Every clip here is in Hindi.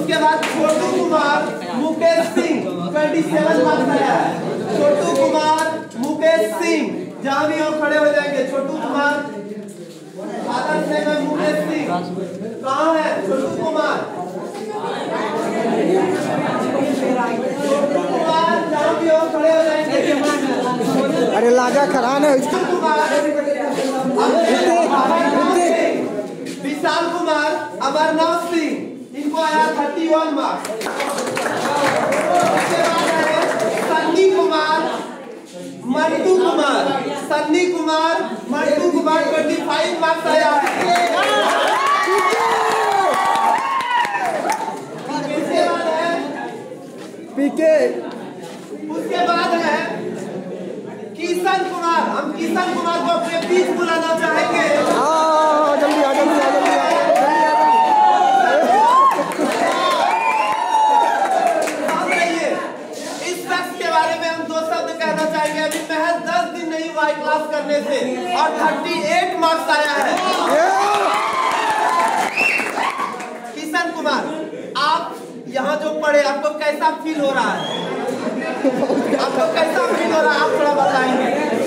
उसके बाद छोटू कुमार मुकेश सिंह 27 मार्क्स आया है। छोटू कुमार मुकेश सिंह, जहाँ भी हो खड़े हो जाएंगे। छोटू कुमार, फादर्स नेम है मुकेश सिंह, कहाँ है छोटू कुमार? छोटू कुमार जहाँ भी हो खड़े हो जाएंगे। अरे लाजा खरान है। विशाल कुमार, अमरनाथ सिंह, इनको आया 31 मार्क्स। उसके बाद है सन्नी कुमार, मंटू कुमार, सन्नी कुमार, मंटू कुमार 25 मार्क्स आया है। उसके बाद है पीके। उसके बाद है किशन कुमार। हम किशन कुमार को अपने बीच बुलाना चाहेंगे। जल्दी आ, जल्दी आ, जल्दी आ। इस शख्स के बारे में हम 2 शब्द कहना चाहेंगे। अभी महज 10 दिन नहीं हुआ क्लास करने से और 38 मार्क्स आया है। किशन कुमार, आप यहाँ जो पढ़े आपको कैसा फील हो रहा है? आपको कैसा फील हो रहा है, आप थोड़ा बताएंगे।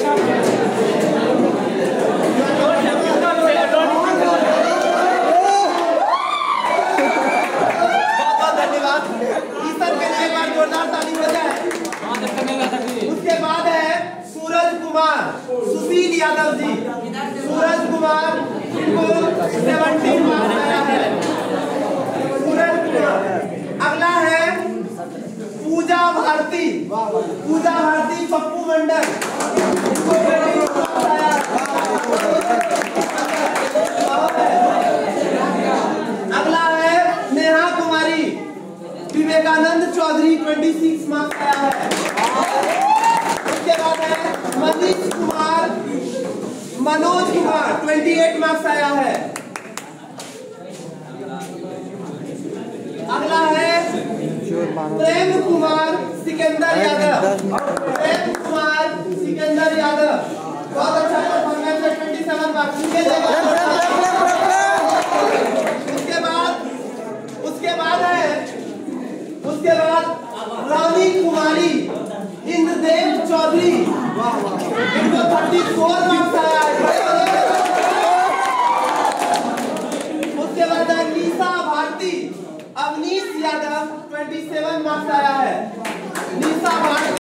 बहुत बहुत धन्यवाद किशन के लिए, एक बार जोरदार ताली बजाएं। उसके बाद है सूरज कुमार, सुशील यादव जी। सूरज कुमार, इनको 17 मार्क्स आया है। सूरज कुमार। अगला है पूजा भारती, पूजा भारती पप्पू मंडल, इनको 20 मार्क्स आया है। अगला है नेहा कुमारी, विवेकानंद चौधरी 26 मार्क्स आया है। उसके बाद है मनीष कुमार, मनोज कुमार 28 मार्क्स आया है। अगला है प्रेम कुमार सिकंदर यादव, प्रेम कुमार सिकंदर यादव, बहुत अच्छा परफॉर्मेंस है 27 मार्क्स। उसके बाद रानी कुमारी इंद्रदेव चौधरी, इनको 34